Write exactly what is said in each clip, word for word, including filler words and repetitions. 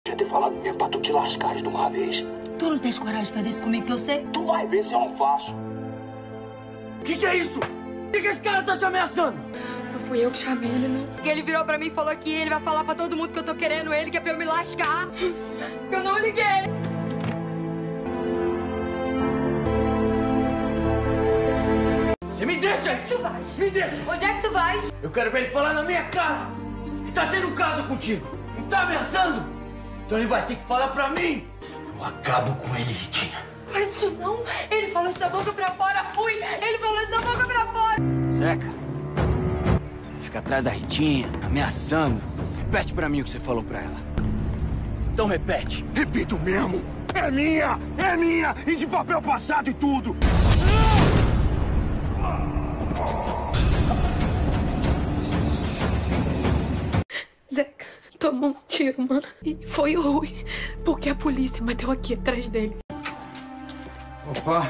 Devia ter falado mesmo pra tu te lascares de uma vez. Tu não tens coragem de fazer isso comigo que eu sei? Tu vai ver se eu não faço. Que que é isso? Que que esse cara tá te ameaçando? Não fui eu que chamei ele, não. E ele virou pra mim e falou que ele vai falar pra todo mundo que eu tô querendo ele, que é pra eu me lascar. Eu não liguei. Você me deixa! Onde é que tu vais? Me deixa! Onde é que tu vais? Eu quero ver ele falar na minha cara que tá tendo um caso contigo. Não tá ameaçando? Então ele vai ter que falar pra mim. Eu acabo com ele, Ritinha. Faz isso não. Ele falou isso da boca pra fora. Fui. Ele falou isso da boca pra fora. Zeca, fica atrás da Ritinha, ameaçando. Repete pra mim o que você falou pra ela. Então repete. Repito mesmo. É minha! É minha! E de papel passado e tudo! Zeca tomou um tiro, mano. E foi ruim, porque a polícia bateu aqui atrás dele. Opa!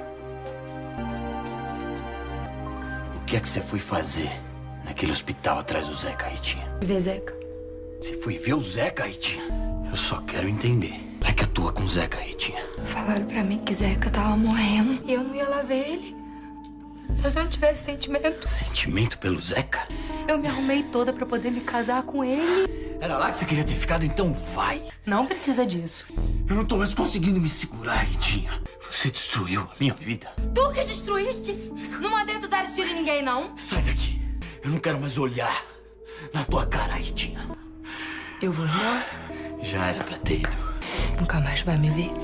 O que é que você foi fazer naquele hospital atrás do Zeca, Ritinha? Vê, Zeca. Você foi ver o Zeca, Ritinha? Eu só quero entender. Como é que atua com o Zeca, Ritinha? Falaram pra mim que Zeca tava morrendo e eu não ia lá ver ele. Só se eu não tivesse sentimento. Sentimento pelo Zeca? Eu me arrumei toda pra poder me casar com ele. Era lá que você queria ter ficado, então vai. Não precisa disso. Eu não tô mais conseguindo me segurar, Ritinha. Você destruiu a minha vida. Tu que destruíste? Não mandei tu dar tiro em ninguém, não. Sai daqui. Eu não quero mais olhar na tua cara, Ritinha. Eu vou embora. Já era pra ter ido. Nunca mais vai me ver.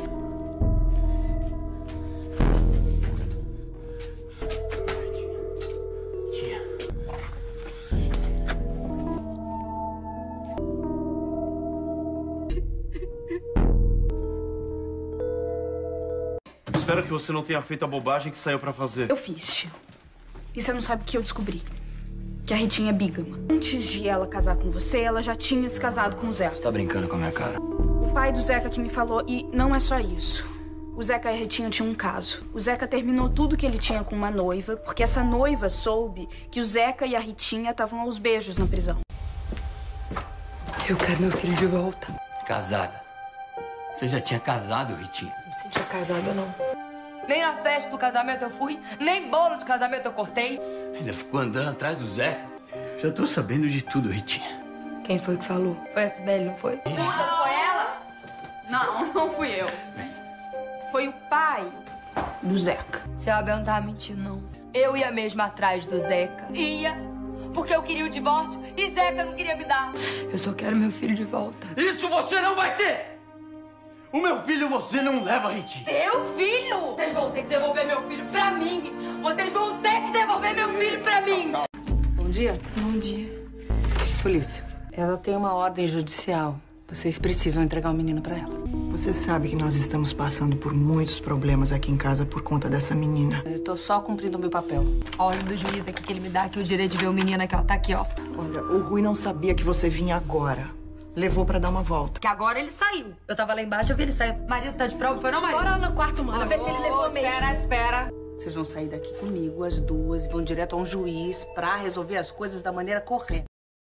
Espero que você não tenha feito a bobagem que saiu pra fazer. Eu fiz. E você não sabe o que eu descobri? Que a Ritinha é bígama. Antes de ela casar com você, ela já tinha se casado com o Zeca. Você tá brincando com a minha cara? O pai do Zeca que me falou, e não é só isso. O Zeca e a Ritinha tinham um caso. O Zeca terminou tudo que ele tinha com uma noiva, porque essa noiva soube que o Zeca e a Ritinha estavam aos beijos na prisão. Eu quero meu filho de volta. Casada. Você já tinha casado, Ritinha? Não me sentia casada, não. Nem na festa do casamento eu fui, nem bolo de casamento eu cortei. Ainda ficou andando atrás do Zeca? Já tô sabendo de tudo, Ritinha. Quem foi que falou? Foi a Sibeli, não foi? Puta, não foi ela? Não, não fui eu. Foi o pai do Zeca. Seu Abel não tava mentindo, não. Eu ia mesmo atrás do Zeca. Ia, porque eu queria o divórcio e Zeca não queria me dar. Eu só quero meu filho de volta. Isso você não vai ter! O meu filho você não leva, Ritinha. Teu filho? Vocês vão ter que devolver meu filho pra mim. Vocês vão ter que devolver meu filho pra mim. Bom dia. Bom dia. Polícia, ela tem uma ordem judicial. Vocês precisam entregar o menino pra ela. Você sabe que nós estamos passando por muitos problemas aqui em casa por conta dessa menina. Eu tô só cumprindo o meu papel. A ordem do juiz aqui que ele me dá aqui o direito de ver o menino aqui, ó. Tá aqui, ó. Olha, o Rui não sabia que você vinha agora. Levou pra dar uma volta. Que agora ele saiu. Eu tava lá embaixo, eu vi ele sair. Marido tá de prova, foi não, marido? Bora lá no quarto, mano. Ver se ele levou mesmo. Espera, espera. Vocês vão sair daqui comigo, as duas, e vão direto a um juiz pra resolver as coisas da maneira correta.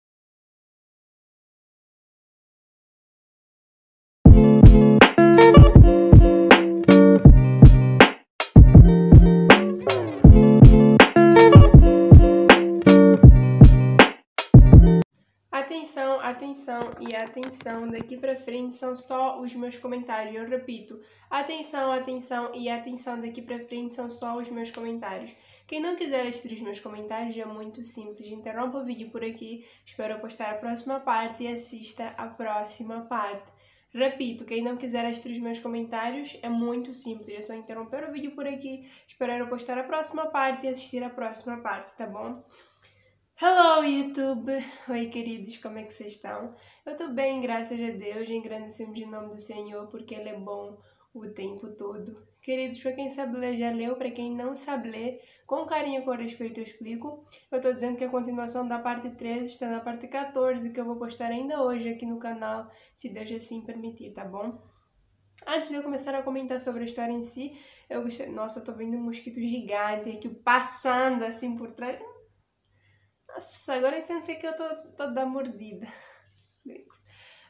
Atenção, atenção e atenção, daqui pra frente são só os meus comentários, eu repito, atenção, atenção e atenção, daqui pra frente são só os meus comentários. Quem não quiser assistir os meus comentários é muito simples, interrompa o vídeo por aqui, espero eu postar a próxima parte e assista a próxima parte. Repito, quem não quiser assistir os meus comentários é muito simples, é só interromper o vídeo por aqui, esperar eu postar a próxima parte e assistir a próxima parte, tá bom? Hello, YouTube! Oi, queridos, como é que vocês estão? Eu tô bem, graças a Deus, engrandecemos o nome do Senhor, porque Ele é bom o tempo todo. Queridos, pra quem sabe ler, já leu, pra quem não sabe ler, com carinho e com respeito eu explico. Eu tô dizendo que a continuação da parte treze está na parte quatorze, que eu vou postar ainda hoje aqui no canal, se Deus assim permitir, tá bom? Antes de eu começar a comentar sobre a história em si, eu gostei... Nossa, eu tô vendo um mosquito gigante aqui passando assim por trás... Nossa, agora eu tentei que eu tô, tô da mordida.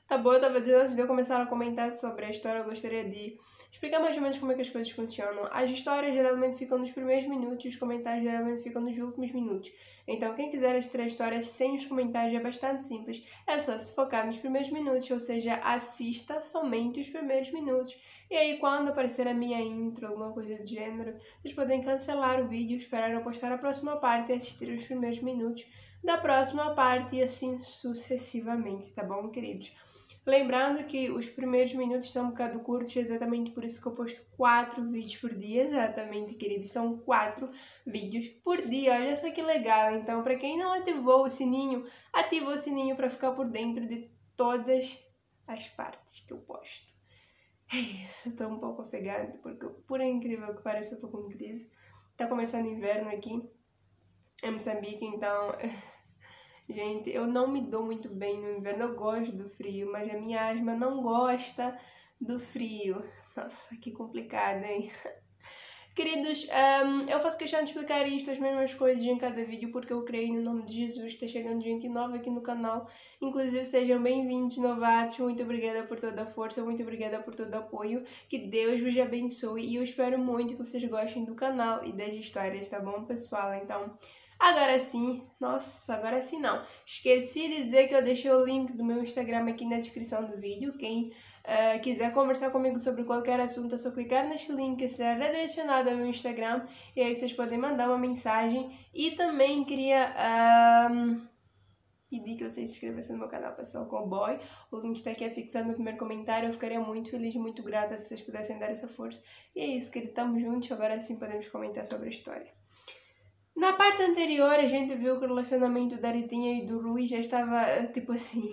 Tá bom, eu tava dizendo antes de eu começar a comentar sobre a história, eu gostaria de explicar mais ou menos como é que as coisas funcionam. As histórias geralmente ficam nos primeiros minutos e os comentários geralmente ficam nos últimos minutos. Então, quem quiser assistir a história sem os comentários é bastante simples. É só se focar nos primeiros minutos, ou seja, assista somente os primeiros minutos. E aí, quando aparecer a minha intro, alguma coisa do gênero, vocês podem cancelar o vídeo, esperar eu postar a próxima parte e assistir os primeiros minutos da próxima parte e assim sucessivamente, tá bom, queridos? Lembrando que os primeiros minutos são um bocado curtos, exatamente por isso que eu posto quatro vídeos por dia, exatamente, queridos, são quatro vídeos por dia, olha só que legal. Então, para quem não ativou o sininho, ativa o sininho para ficar por dentro de todas as partes que eu posto. É isso, eu tô um pouco ofegante, porque por incrível que pareça eu tô com crise. Tá começando inverno aqui em Moçambique, então... Gente, eu não me dou muito bem no inverno, eu gosto do frio, mas a minha asma não gosta do frio. Nossa, que complicado, hein? Queridos, um, eu faço questão de explicar isto, as mesmas coisas em cada vídeo, porque eu creio no nome de Jesus, está chegando gente nova aqui no canal. Inclusive, sejam bem-vindos, novatos, muito obrigada por toda a força, muito obrigada por todo o apoio, que Deus vos abençoe, e eu espero muito que vocês gostem do canal e das histórias, tá bom, pessoal? Então... Agora sim, nossa, agora sim não. Esqueci de dizer que eu deixei o link do meu Instagram aqui na descrição do vídeo. Quem uh, quiser conversar comigo sobre qualquer assunto, é só clicar neste link e será redirecionado ao meu Instagram. E aí vocês podem mandar uma mensagem. E também queria um, pedir que vocês se inscrevessem no meu canal, pessoal, Cowboy. O link está aqui afixado no primeiro comentário. Eu ficaria muito feliz, muito grata se vocês pudessem dar essa força. E é isso, querido, tamo juntos. Agora sim podemos comentar sobre a história. Na parte anterior, a gente viu que o relacionamento da Ritinha e do Rui já estava, tipo assim,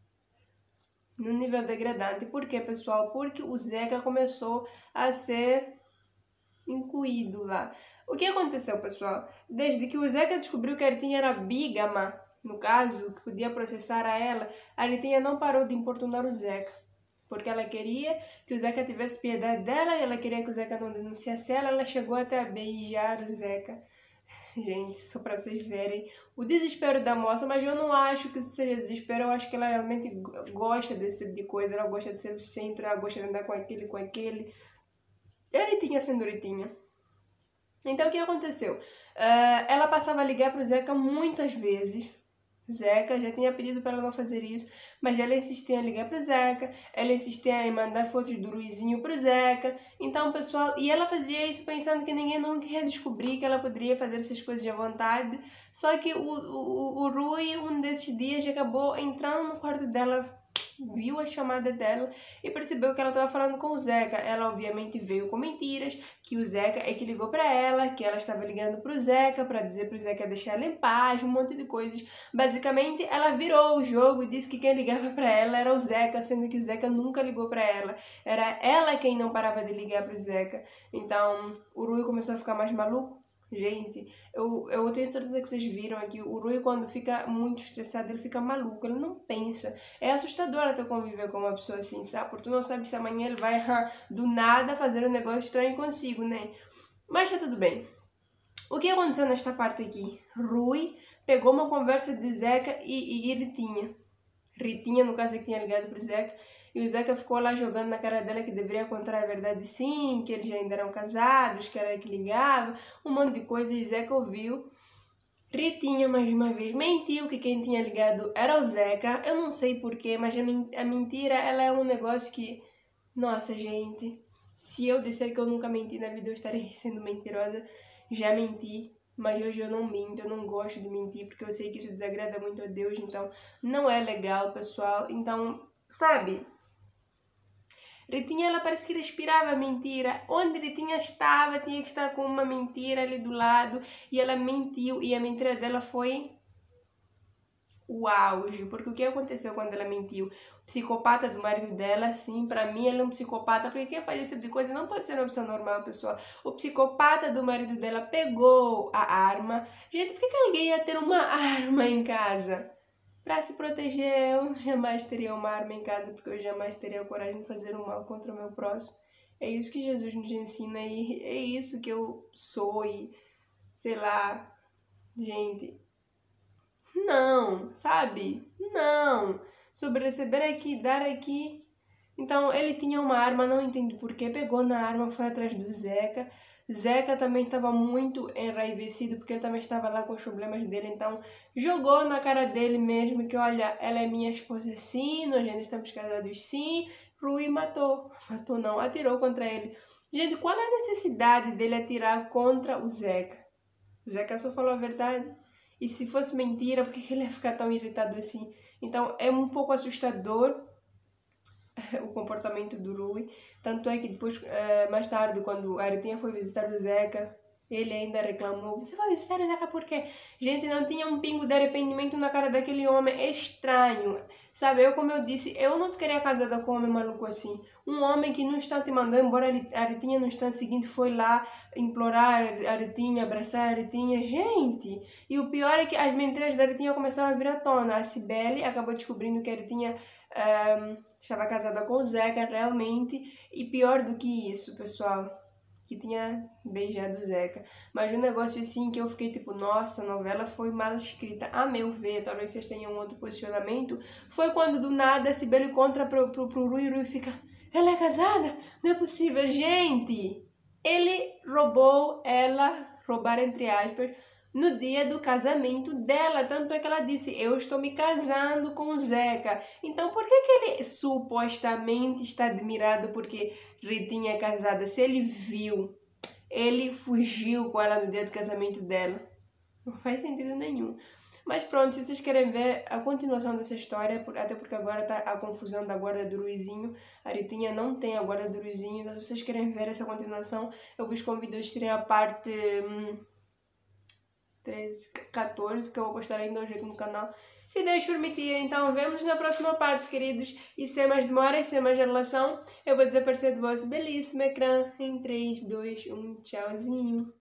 no nível degradante. Por quê, pessoal? Porque o Zeca começou a ser incluído lá. O que aconteceu, pessoal? Desde que o Zeca descobriu que a Ritinha era bígama, no caso, que podia processar a ela, a Ritinha não parou de importunar o Zeca. Porque ela queria que o Zeca tivesse piedade dela, ela queria que o Zeca não denunciasse ela, ela chegou até a beijar o Zeca. Gente, só pra vocês verem o desespero da moça, mas eu não acho que isso seja desespero, eu acho que ela realmente gosta desse tipo de coisa, ela gosta de ser o centro, ela gosta de andar com aquele, com aquele. É Ritinha sendo Ritinha. Então o que aconteceu? Uh, ela passava a ligar pro Zeca muitas vezes. Zeca já tinha pedido para ela não fazer isso, mas ela insistia em ligar pro Zeca, ela insistia em mandar fotos do Ruizinho pro Zeca. Então, pessoal, e ela fazia isso pensando que ninguém nunca ia descobrir que ela poderia fazer essas coisas à vontade. Só que o, o, o Rui, um desses dias, acabou entrando no quarto dela, viu a chamada dela e percebeu que ela estava falando com o Zeca. Ela obviamente veio com mentiras, que o Zeca é que ligou para ela, que ela estava ligando pro Zeca para dizer pro Zeca deixar ela em paz, um monte de coisas. Basicamente, ela virou o jogo e disse que quem ligava para ela era o Zeca, sendo que o Zeca nunca ligou para ela. Era ela quem não parava de ligar pro Zeca. Então, o Rui começou a ficar mais maluco. Gente, eu, eu tenho certeza que vocês viram aqui, o Rui quando fica muito estressado, ele fica maluco, ele não pensa. É assustador até conviver com uma pessoa assim, sabe? Porque tu não sabe se amanhã ele vai do nada fazer um negócio estranho consigo, né? Mas tá tudo bem. O que aconteceu nesta parte aqui? Rui pegou uma conversa de Zeca e, e, e Ritinha. Ritinha, no caso, que tinha ligado pro Zeca. E o Zeca ficou lá jogando na cara dela que deveria contar a verdade sim, que eles já ainda eram casados, que era que ligava, um monte de coisa. E Zeca ouviu. Ritinha, mais uma vez, mentiu que quem tinha ligado era o Zeca. Eu não sei porquê, mas a mentira, ela é um negócio que... Nossa, gente, se eu disser que eu nunca menti na vida, eu estarei sendo mentirosa. Já menti, mas hoje eu não minto, eu não gosto de mentir, porque eu sei que isso desagrada muito a Deus, então não é legal, pessoal. Então, sabe... Ritinha, ela parece que respirava mentira. Onde Ritinha estava, tinha que estar com uma mentira ali do lado. E ela mentiu. E a mentira dela foi o auge. Porque o que aconteceu quando ela mentiu? O psicopata do marido dela, sim, pra mim ele é um psicopata. Porque quem faz esse tipo de coisa não pode ser uma pessoa normal, pessoal. O psicopata do marido dela pegou a arma. Gente, por que, que alguém ia ter uma arma em casa? Pra se proteger, eu jamais teria uma arma em casa, porque eu jamais teria a coragem de fazer um mal contra o meu próximo. É isso que Jesus nos ensina e é isso que eu sou e, sei lá, gente, não, sabe? Não, sobre receber aqui, dar aqui. Então, ele tinha uma arma, não entendo porquê, pegou na arma, foi atrás do Zeca. Zeca também estava muito enraivecido, porque ele também estava lá com os problemas dele, então jogou na cara dele mesmo que, olha, ela é minha esposa sim, nós ainda estamos casados sim. Rui matou, matou não, atirou contra ele. Gente, qual é a necessidade dele atirar contra o Zeca? Zeca só falou a verdade. E se fosse mentira, por que ele ia ficar tão irritado assim? Então, é um pouco assustador o comportamento do Rui. Tanto é que depois, mais tarde, quando a Aritinha foi visitar o Zeca, ele ainda reclamou. Você vai visitar o Zeca por quê? Gente, não tinha um pingo de arrependimento na cara daquele homem. É estranho. Sabe, eu como eu disse, eu não ficaria casada com um homem maluco assim. Um homem que no instante mandou embora a Aritinha, no instante seguinte foi lá implorar a Aritinha, abraçar a Aritinha. Gente! E o pior é que as mentiras da Aritinha começaram a vir à tona. A Cibele acabou descobrindo que a Aritinha um, estava casada com o Zeca realmente. E pior do que isso, pessoal, que tinha beijado o Zeca. Mas um negócio assim que eu fiquei tipo, nossa, a novela foi mal escrita. A meu ver, talvez vocês tenham um outro posicionamento, foi quando do nada a Cibele contra pro, pro, pro Rui e Rui fica, ela é casada? Não é possível. Gente, ele roubou ela, roubar entre aspas, no dia do casamento dela. Tanto é que ela disse, eu estou me casando com o Zeca. Então por que que ele supostamente está admirado porque Ritinha é casada? Se ele viu, ele fugiu com ela no dia do casamento dela. Não faz sentido nenhum. Mas pronto, se vocês querem ver a continuação dessa história, até porque agora tá a confusão da guarda do Ruizinho, a Ritinha não tem a guarda do Ruizinho, então se vocês querem ver essa continuação, eu vos convido a assistirem a parte hum, treze, quatorze, que eu vou postar ainda hoje aqui no canal, se Deus permitir. Então vemos na próxima parte, queridos, e sem mais demora e sem mais enrolação, eu vou desaparecer do vosso belíssimo ecrã em três, dois, um, tchauzinho.